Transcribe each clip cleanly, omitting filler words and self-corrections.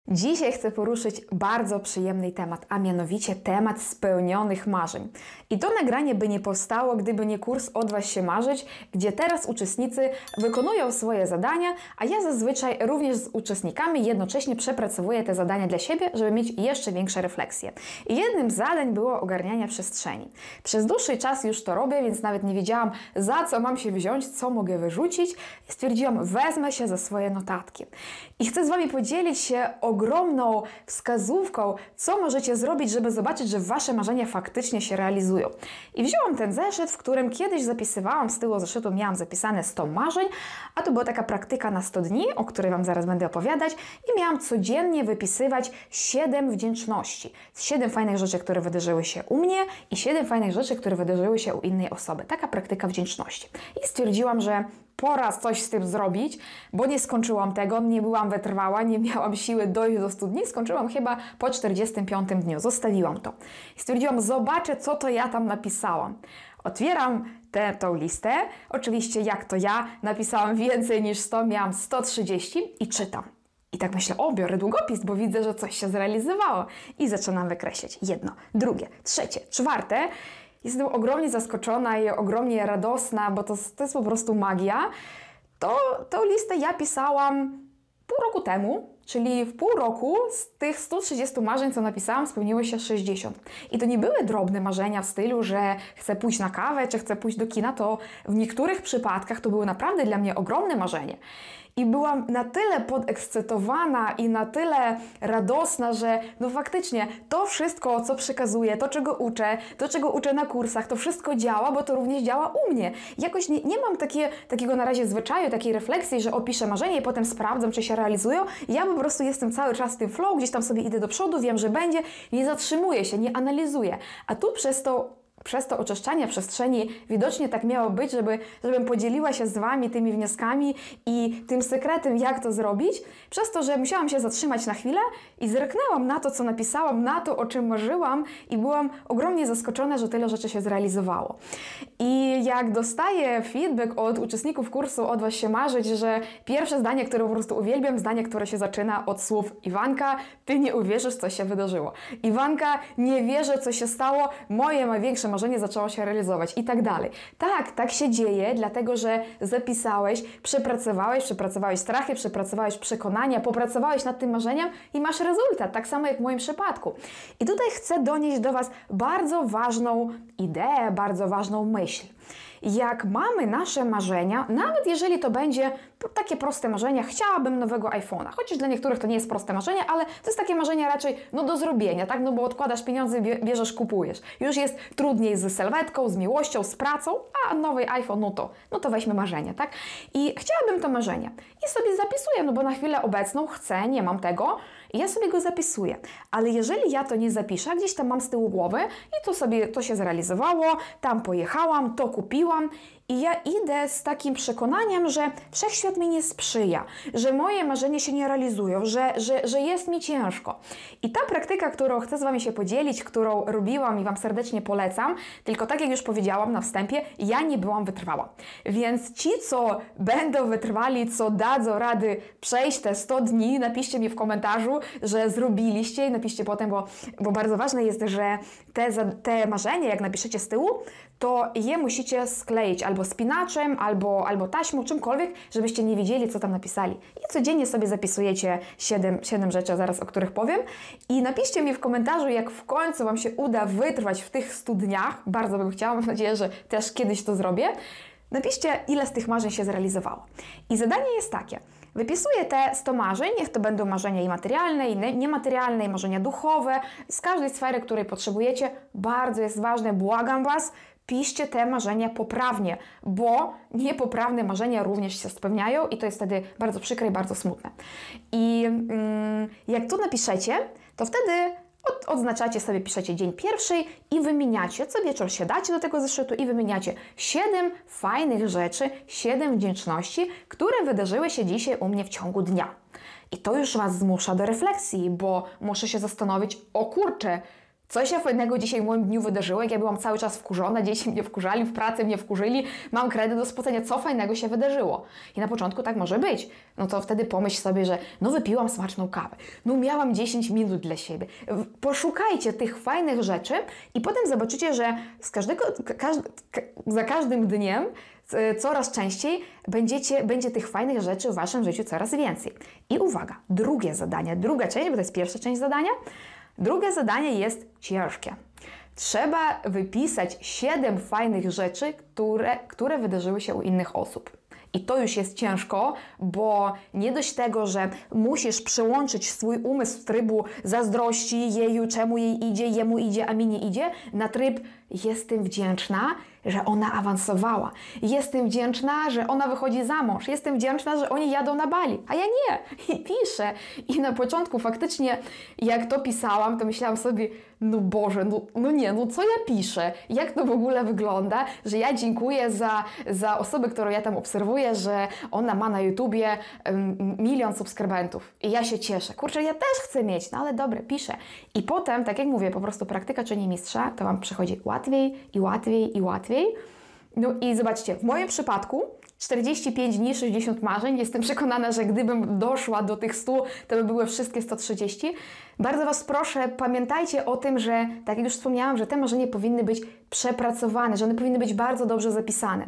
Dzisiaj chcę poruszyć bardzo przyjemny temat, a mianowicie temat spełnionych marzeń. I to nagranie by nie powstało, gdyby nie kurs Odważ się marzyć, gdzie teraz uczestnicy wykonują swoje zadania, a ja zazwyczaj również z uczestnikami jednocześnie przepracowuję te zadania dla siebie, żeby mieć jeszcze większe refleksje. I jednym z zadań było ogarnianie przestrzeni. Przez dłuższy czas już to robię, więc nawet nie wiedziałam, za co mam się wziąć, co mogę wyrzucić. I stwierdziłam, wezmę się za swoje notatki. I chcę z Wami podzielić się ogromną wskazówką, co możecie zrobić, żeby zobaczyć, że Wasze marzenia faktycznie się realizują. I wzięłam ten zeszyt, w którym kiedyś zapisywałam, z tyłu zeszytu miałam zapisane 100 marzeń, a to była taka praktyka na 100 dni, o której Wam zaraz będę opowiadać i miałam codziennie wypisywać 7 wdzięczności. 7 fajnych rzeczy, które wydarzyły się u mnie i 7 fajnych rzeczy, które wydarzyły się u innej osoby. Taka praktyka wdzięczności. I stwierdziłam, że pora coś z tym zrobić, bo nie skończyłam tego, nie byłam wytrwała, nie miałam siły dojść do 100 dni, skończyłam chyba po 45 dniu, zostawiłam to. I stwierdziłam, zobaczę, co to ja tam napisałam. Otwieram tą listę, oczywiście jak to ja, napisałam więcej niż 100, miałam 130 i czytam. I tak myślę, biorę długopis, bo widzę, że coś się zrealizowało. I zaczynam wykreślać jedno, drugie, trzecie, czwarte. Jestem ogromnie zaskoczona i ogromnie radosna, bo to jest po prostu magia. Tą listę ja pisałam pół roku temu, czyli w pół roku z tych 130 marzeń, co napisałam, spełniły się 60. I to nie były drobne marzenia w stylu, że chcę pójść na kawę, czy chcę pójść do kina, to w niektórych przypadkach to były naprawdę dla mnie ogromne marzenia. I byłam na tyle podekscytowana i na tyle radosna, że no faktycznie to wszystko, co przekazuję, to czego uczę na kursach, to wszystko działa, bo to również działa u mnie. Jakoś nie mam takiego na razie zwyczaju, takiej refleksji, że opiszę marzenie i potem sprawdzam, czy się realizują. Ja po prostu jestem cały czas w tym flow, gdzieś tam sobie idę do przodu, wiem, że będzie, nie zatrzymuję się, nie analizuję. A tu przez to oczyszczanie przestrzeni widocznie tak miało być, żebym podzieliła się z Wami tymi wnioskami i tym sekretem, jak to zrobić, przez to, że musiałam się zatrzymać na chwilę i zerknęłam na to, co napisałam, na to, o czym marzyłam i byłam ogromnie zaskoczona, że tyle rzeczy się zrealizowało. I jak dostaję feedback od uczestników kursu Odważ się marzyć, że pierwsze zdanie, które po prostu uwielbiam, zdanie, które się zaczyna od słów: Iwanka, Ty nie uwierzysz, co się wydarzyło. Iwanka, nie wierzę, co się stało, moje największe marzenie zaczęło się realizować i tak dalej. Tak się dzieje, dlatego że zapisałeś, przepracowałeś strachy, przepracowałeś przekonania, popracowałeś nad tym marzeniem i masz rezultat, tak samo jak w moim przypadku. I tutaj chcę donieść do Was bardzo ważną ideę, bardzo ważną myśl. Jak mamy nasze marzenia, nawet jeżeli to będzie takie proste marzenia, chciałabym nowego iPhone'a, chociaż dla niektórych to nie jest proste marzenie, ale to jest takie marzenie raczej do zrobienia, tak? No bo odkładasz pieniądze, bierzesz, kupujesz. Już jest trudniej z sylwetką, z miłością, z pracą, a nowy iPhone, no to weźmy marzenie, tak? I chciałabym to marzenie i sobie zapisuję, bo na chwilę obecną chcę, nie mam tego i ja sobie go zapisuję. Ale jeżeli ja to nie zapiszę, gdzieś tam mam z tyłu głowy i to się zrealizowało, tam pojechałam, to kupiłam i ja idę z takim przekonaniem, że wszechświat mi nie sprzyja, że moje marzenia się nie realizują, że jest mi ciężko. I ta praktyka, którą chcę z Wami się podzielić, którą robiłam i Wam serdecznie polecam, tylko tak jak już powiedziałam na wstępie, ja nie byłam wytrwała. Więc ci, co będą wytrwali, co dadzą rady przejść te 100 dni, napiszcie mi w komentarzu, że zrobiliście i napiszcie potem, bo bardzo ważne jest, że te marzenia, jak napiszecie z tyłu, to je musicie skleić albo spinaczem, albo taśmą, czymkolwiek, żebyście nie wiedzieli, co tam napisali. I codziennie sobie zapisujecie 7 rzeczy, zaraz o których powiem. I napiszcie mi w komentarzu, jak w końcu Wam się uda wytrwać w tych 100 dniach. Bardzo bym chciała, mam nadzieję, że też kiedyś to zrobię. Napiszcie, ile z tych marzeń się zrealizowało. I zadanie jest takie. Wypisuję te 100 marzeń, niech to będą marzenia i materialne, i niematerialne, i marzenia duchowe, z każdej sfery, której potrzebujecie. Bardzo jest ważne, błagam Was, piszcie te marzenia poprawnie, bo niepoprawne marzenia również się spełniają i to jest wtedy bardzo przykre i bardzo smutne. I jak tu napiszecie, to wtedy odznaczacie sobie, piszecie dzień pierwszy i wymieniacie, co wieczór siadacie do tego zeszytu i wymieniacie 7 fajnych rzeczy, 7 wdzięczności, które wydarzyły się dzisiaj u mnie w ciągu dnia. I to już Was zmusza do refleksji, bo muszę się zastanowić, o kurczę, Co się fajnego dzisiaj w moim dniu wydarzyło, jak ja byłam cały czas wkurzona, dzieci mnie wkurzali, w pracy mnie wkurzyli, mam kredyt do spłacenia, co fajnego się wydarzyło? I na początku tak może być. No to wtedy pomyśl sobie, że no wypiłam smaczną kawę, no miałam 10 minut dla siebie. Poszukajcie tych fajnych rzeczy i potem zobaczycie, że za każdym dniem coraz częściej będzie tych fajnych rzeczy w Waszym życiu coraz więcej. I uwaga, drugie zadanie, druga część, bo to jest pierwsza część zadania. Drugie zadanie jest ciężkie. Trzeba wypisać 7 fajnych rzeczy, które wydarzyły się u innych osób. I to już jest ciężko, bo nie dość tego, że musisz przełączyć swój umysł z trybu zazdrości, jeju, czemu jej idzie, jemu idzie, a mi nie idzie, na tryb jestem wdzięczna, że ona awansowała. Jestem wdzięczna, że ona wychodzi za mąż. Jestem wdzięczna, że oni jadą na Bali, a ja nie. I piszę. I na początku faktycznie, jak to pisałam, to myślałam sobie, no Boże, no co ja piszę? Jak to w ogóle wygląda, że ja dziękuję za osobę, którą ja tam obserwuję, że ona ma na YouTubie 1 000 000 subskrybentów. I ja się cieszę. Kurczę, ja też chcę mieć, no ale dobra, piszę. I potem, tak jak mówię, po prostu praktyka czyni mistrza, to Wam przychodzi łatwiej i łatwiej i łatwiej. No i zobaczcie, w moim przypadku 45 dni, 60 marzeń. Jestem przekonana, że gdybym doszła do tych 100, to by były wszystkie 130. Bardzo Was proszę, pamiętajcie o tym, że, tak jak już wspomniałam, że te marzenia powinny być przepracowane, że one powinny być bardzo dobrze zapisane.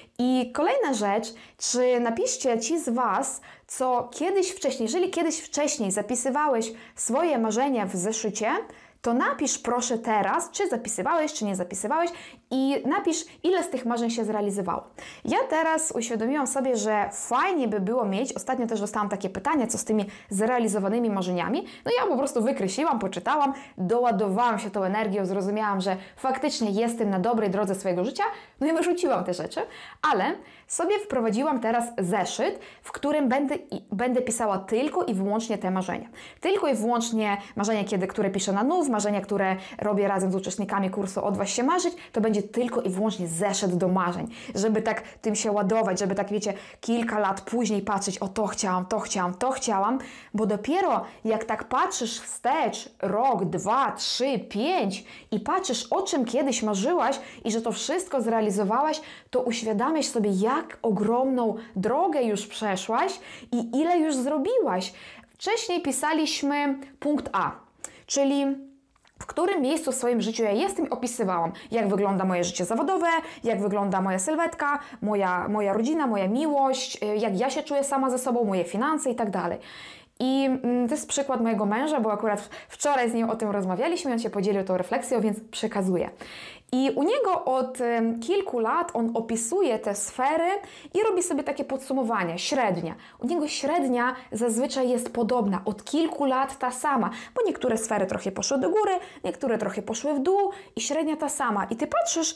I kolejna rzecz, czy napiszcie ci z Was, co kiedyś wcześniej, jeżeli kiedyś wcześniej zapisywałeś swoje marzenia w zeszycie, to napisz proszę teraz, czy zapisywałeś, czy nie zapisywałeś i napisz, ile z tych marzeń się zrealizowało. Ja teraz uświadomiłam sobie, że fajnie by było mieć, ostatnio też dostałam takie pytanie, co z tymi zrealizowanymi marzeniami. No ja po prostu wykreśliłam, poczytałam, doładowałam się tą energią, zrozumiałam, że faktycznie jestem na dobrej drodze swojego życia, no i wyrzuciłam te rzeczy, ale sobie wprowadziłam teraz zeszyt, w którym będę pisała tylko i wyłącznie te marzenia. Tylko i wyłącznie marzenia, które piszę na nów, marzenia, które robię razem z uczestnikami kursu Odważ się marzyć, to będzie tylko i wyłącznie zeszyt do marzeń, żeby tak tym się ładować, żeby tak, wiecie, kilka lat później patrzeć, o to chciałam, to chciałam, to chciałam, bo dopiero jak tak patrzysz wstecz, rok, 2, 3, 5 i patrzysz, o czym kiedyś marzyłaś i że to wszystko zrealizowałaś, to uświadamiasz sobie, jak ogromną drogę już przeszłaś i ile już zrobiłaś. Wcześniej pisaliśmy punkt A, czyli w którym miejscu w swoim życiu ja jestem i opisywałam, jak wygląda moje życie zawodowe, jak wygląda moja sylwetka, moja rodzina, moja miłość, jak ja się czuję sama ze sobą, moje finanse i tak dalej. I to jest przykład mojego męża, bo akurat wczoraj z nim o tym rozmawialiśmy, on się podzielił tą refleksją, więc przekazuję. I u niego od kilku lat on opisuje te sfery i robi sobie takie podsumowanie, średnia. U niego średnia zazwyczaj jest podobna, od kilku lat ta sama, bo niektóre sfery trochę poszły do góry, niektóre trochę poszły w dół i średnia ta sama. I ty patrzysz,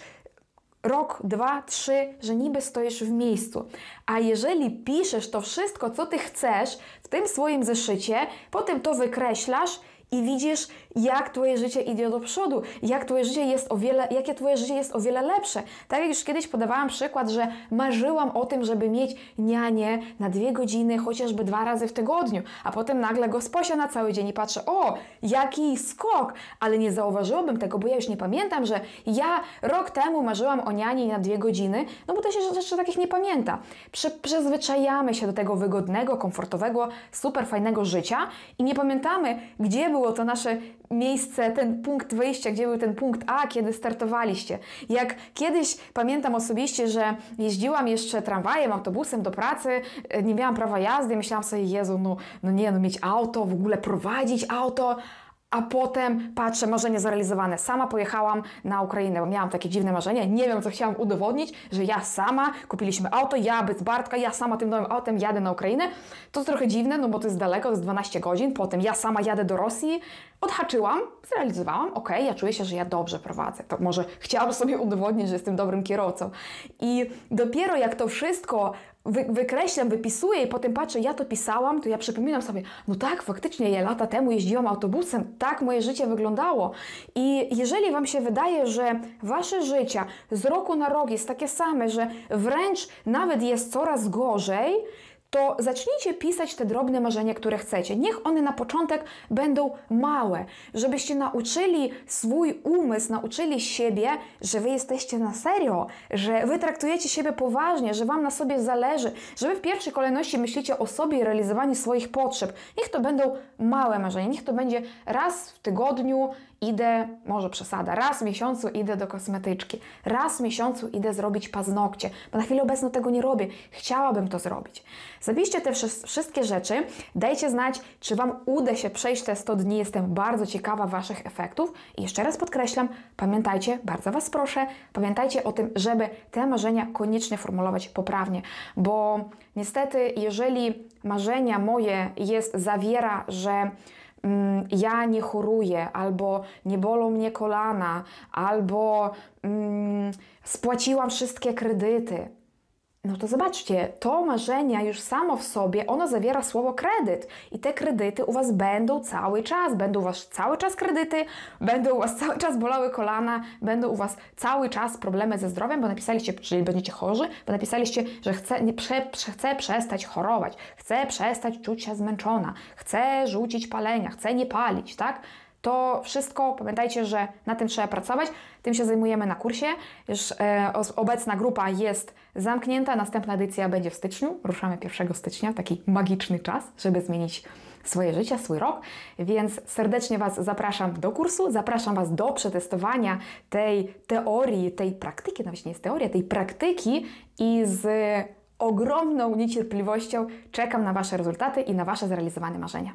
rok, 2, 3, że niby stoisz w miejscu. A jeżeli piszesz to wszystko, co ty chcesz w tym swoim zeszycie, potem to wykreślasz i widzisz, jak Twoje życie idzie do przodu, jakie Twoje życie jest o wiele lepsze. Tak jak już kiedyś podawałam przykład, że marzyłam o tym, żeby mieć nianię na 2 godziny, chociażby 2 razy w tygodniu, a potem nagle gosposia na cały dzień i patrzę, o, jaki skok, ale nie zauważyłabym tego, bo ja już nie pamiętam, że ja rok temu marzyłam o niani na 2 godziny, no bo to się rzeczy takich nie pamięta. Przyzwyczajamy się do tego wygodnego, komfortowego, super fajnego życia i nie pamiętamy, gdzie było to nasze miejsce, ten punkt wyjścia, gdzie był ten punkt A, kiedy startowaliście. Jak kiedyś pamiętam osobiście, że jeździłam jeszcze tramwajem, autobusem do pracy, nie miałam prawa jazdy, myślałam sobie, Jezu, mieć auto, w ogóle prowadzić auto, a potem patrzę, marzenie zrealizowane. Sama pojechałam na Ukrainę, bo miałam takie dziwne marzenie. Nie wiem, co chciałam udowodnić, że ja sama, kupiliśmy auto, ja bez Bartka, ja sama tym nowym autem jadę na Ukrainę. To jest trochę dziwne, no bo to jest daleko, to jest 12 godzin. Potem ja sama jadę do Rosji. Odhaczyłam, zrealizowałam. Okej, ja czuję się, że ja dobrze prowadzę. To może chciałam sobie udowodnić, że jestem dobrym kierowcą. I dopiero jak to wszystko wykreślam, wypisuję i potem patrzę, ja to pisałam, to ja przypominam sobie, no tak, faktycznie ja lata temu jeździłam autobusem, tak moje życie wyglądało. I jeżeli Wam się wydaje, że Wasze życie z roku na rok jest takie same, że wręcz nawet jest coraz gorzej, to zacznijcie pisać te drobne marzenia, które chcecie. Niech one na początek będą małe, żebyście nauczyli swój umysł, nauczyli siebie, że wy jesteście na serio, że wy traktujecie siebie poważnie, że wam na sobie zależy, że wy w pierwszej kolejności myślicie o sobie i realizowaniu swoich potrzeb. Niech to będą małe marzenia, niech to będzie raz w tygodniu idę, może przesada, raz w miesiącu idę do kosmetyczki, raz w miesiącu idę zrobić paznokcie, bo na chwilę obecną tego nie robię, chciałabym to zrobić. Zapiszcie te wszystkie rzeczy, dajcie znać, czy wam uda się przejść te 100 dni, jestem bardzo ciekawa waszych efektów i jeszcze raz podkreślam, pamiętajcie, bardzo was proszę, pamiętajcie o tym, żeby te marzenia koniecznie formulować poprawnie, bo niestety, jeżeli marzenia moje zawiera, że ja nie choruję, albo nie bolą mnie kolana, albo spłaciłam wszystkie kredyty. No to zobaczcie, to marzenia już samo w sobie, ono zawiera słowo kredyt i te kredyty u was będą cały czas, będą u was cały czas kredyty, będą u was cały czas bolały kolana, będą u was cały czas problemy ze zdrowiem, bo napisaliście, czyli będziecie chorzy, bo napisaliście, że chcę przestać chorować, chcę przestać czuć się zmęczona, chcę rzucić palenia, chcę nie palić, tak? To wszystko, pamiętajcie, że na tym trzeba pracować. Tym się zajmujemy na kursie. Już obecna grupa jest zamknięta. Następna edycja będzie w styczniu. Ruszamy 1 stycznia, taki magiczny czas, żeby zmienić swoje życie, swój rok. Więc serdecznie was zapraszam do kursu. Zapraszam was do przetestowania tej teorii, tej praktyki, nawet nie jest teoria, tej praktyki i z ogromną niecierpliwością czekam na wasze rezultaty i na wasze zrealizowane marzenia.